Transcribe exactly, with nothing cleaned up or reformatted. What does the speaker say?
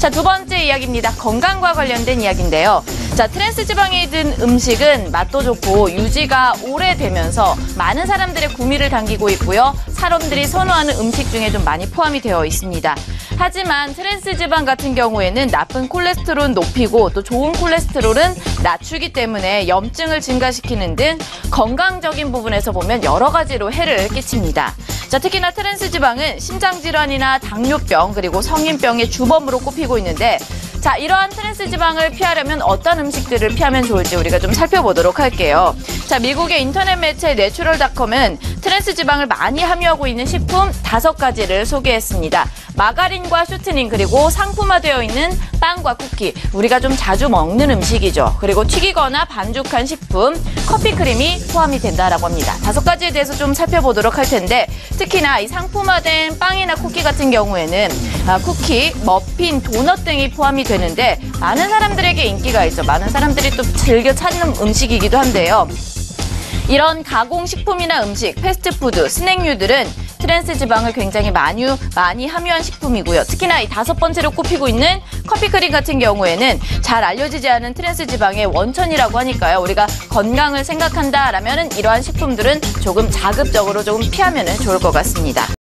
자, 두 번째 이야기입니다. 건강과 관련된 이야기인데요. 자, 트랜스 지방이 든 음식은 맛도 좋고 유지가 오래되면서 많은 사람들의 구미를 당기고 있고요. 사람들이 선호하는 음식 중에 좀 많이 포함이 되어 있습니다. 하지만 트랜스 지방 같은 경우에는 나쁜 콜레스테롤은 높이고 또 좋은 콜레스테롤은 낮추기 때문에 염증을 증가시키는 등 건강적인 부분에서 보면 여러 가지로 해를 끼칩니다. 자, 특히나 트랜스 지방은 심장질환이나 당뇨병 그리고 성인병의 주범으로 꼽히고 있는데 자, 이러한 트랜스 지방을 피하려면 어떤 음식들을 피하면 좋을지 우리가 좀 살펴보도록 할게요. 자, 미국의 인터넷 매체 내추럴닷컴은 트랜스 지방을 많이 함유하고 있는 식품 다섯 가지를 소개했습니다. 마가린과 쇼트닝 그리고 상품화되어 있는 빵과 쿠키, 우리가 좀 자주 먹는 음식이죠. 그리고 튀기거나 반죽한 식품, 커피 크림이 포함이 된다라고 합니다. 다섯 가지에 대해서 좀 살펴보도록 할 텐데 특히나 이 상품화된 빵이나 쿠키 같은 경우에는 아, 쿠키, 머핀, 도넛 등이 포함이 되는데 많은 사람들에게 인기가 있죠. 많은 사람들이 또 즐겨 찾는 음식이기도 한데요. 이런 가공식품이나 음식, 패스트푸드, 스낵류들은 트랜스 지방을 굉장히 많이, 많이 함유한 식품이고요. 특히나 이 다섯 번째로 꼽히고 있는 커피크림 같은 경우에는 잘 알려지지 않은 트랜스 지방의 원천이라고 하니까요. 우리가 건강을 생각한다라면 이러한 식품들은 조금 자급적으로 조금 피하면 좋을 것 같습니다.